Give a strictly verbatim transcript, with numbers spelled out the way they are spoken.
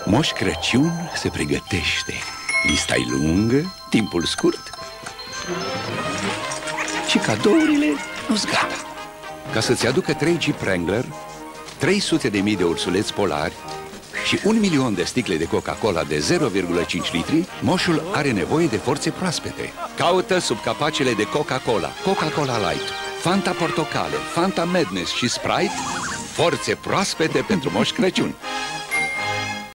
Moș Crăciun se pregătește. Lista e lungă, timpul scurt și cadourile nu-s gata. Ca să-ți aducă trei Jeep Wrangler, trei sute de mii de ursuleți polari și un milion de sticle de Coca-Cola de zero virgulă cinci litri, moșul are nevoie de forțe proaspete. Caută sub capacele de Coca-Cola, Coca-Cola Light, Fanta Portocale, Fanta Madness și Sprite forțe proaspete pentru Moș Crăciun.